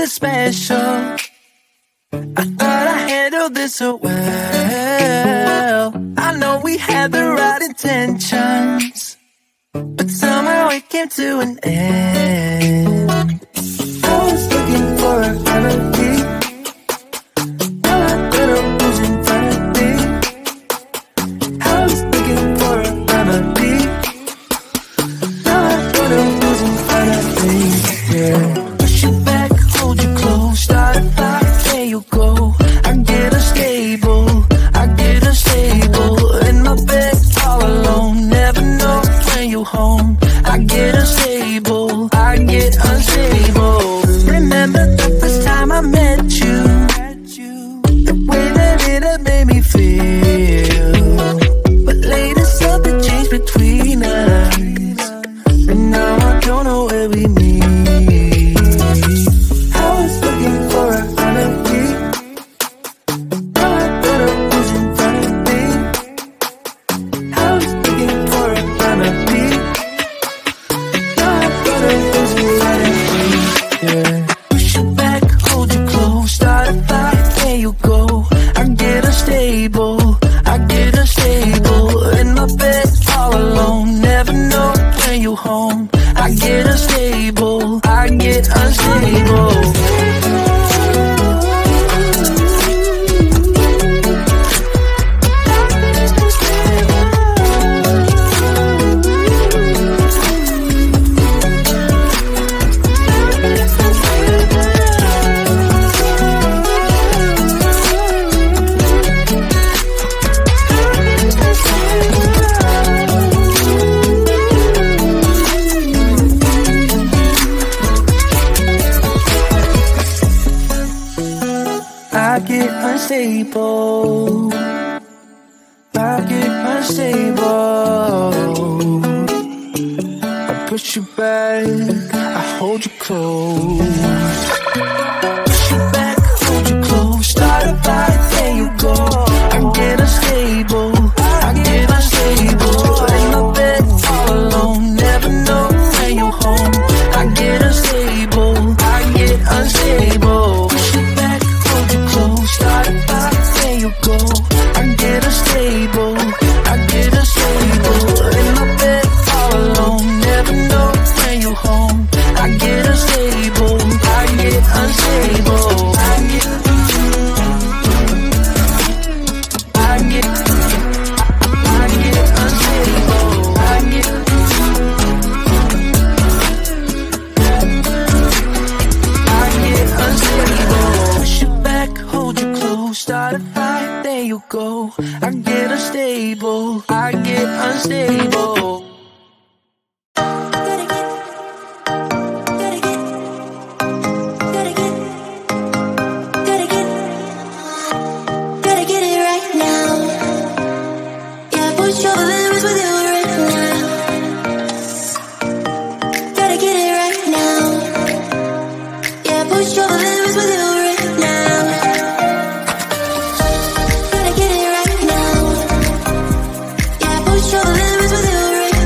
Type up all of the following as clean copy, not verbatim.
something special. I thought I handled this so well. I know we had the right intentions, but somehow it came to an end. I was looking for a remedy. Now I got a booze in front of me. I was looking for a remedy. Now I got a booze in front of me. Yeah. Push it back, hold you close, start a fire, there you go. I get unstable, I get unstable. In my bed all alone, never know when you're home. I get unstable, I get unstable. Remember the first time I met you, the way that it had made me feel. But later something changed between us, and now I don't know where we meet. I was looking for a remedy. Now I got a booze in front of me. I was looking for a remedy. Now I got a booze in front of me. Yeah. Push it back, hold you close, start a fire, there you go. I get unstable, I get unstable. In my bed all alone, never know when you're home. I get unstable, I get unstable. I get unstable, I get unstable. I push you back, I hold you close. Push you back, hold you close, start a fight, there you go. I get unstable, I get unstable. In my bed all alone, never know when you're home. I get unstable, I get unstable. Push you back, hold you close, start a fight, there you go. I get unstable, I get unstable. In my bed all alone, never know when you're home. I get unstable, I get unstable. I get unstable. I get unstable. Push you back, hold you close, start a fight, there you go. I get unstable, I get unstable. Push your limits with you right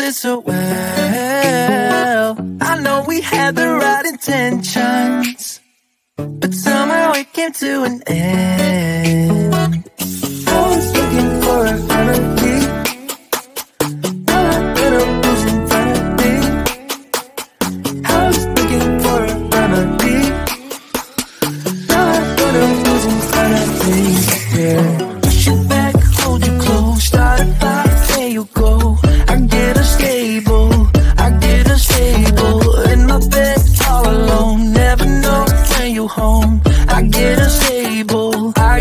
this so well. I know we had the right intentions, but somehow it came to an end. I was looking for a remedy. Now I better lose in front of me. I was looking for a remedy. Now I better lose in front of me. Yeah. Push it back, hold you close, start a fight, there you go. I get unstable, in my bed all alone. Never know when you home. I get unstable,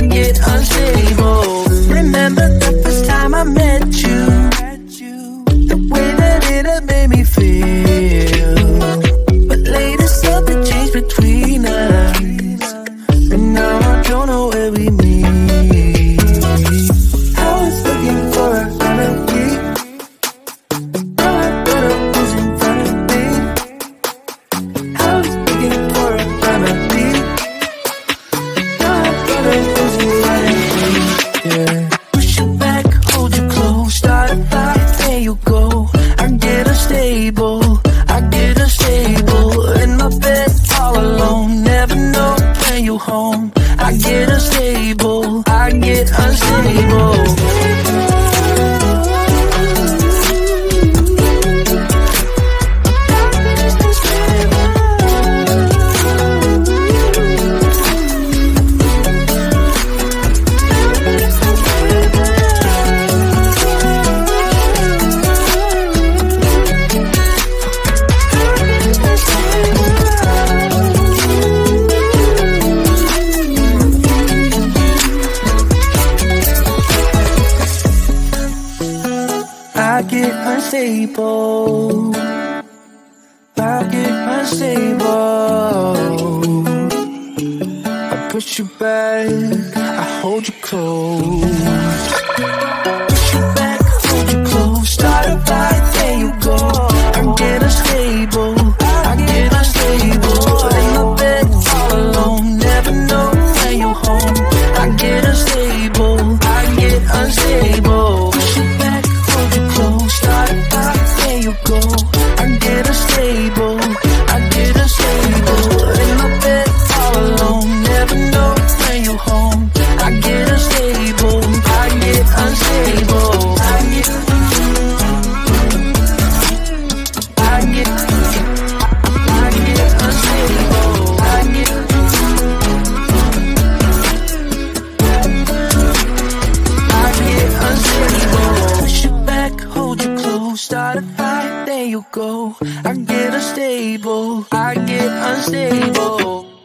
Remember the first time I met you, the way that it had made me feel. But later something changed between us, and now I don't know where we meet. I was looking for a remedy. Now I better lose in front of me. I was looking for a remedy. Now I better lose in front of me. Yeah. Push you back, hold you close, start a fight, there you go. I get unstable, in my bed all alone. Never know when you home. I get unstable, I get unstable. I push you back, I hold you close. Push you back, hold you close. Start a fight, there you go. I get unstable, in my bed all alone. Never know when you're home. I get unstable, Push you back, hold you close. Start a fight, there you go. I get unstable, in my bed all alone. Never know when you're home. I get unstable, Push you back, hold you close. Start a fight, there you go. I get unstable,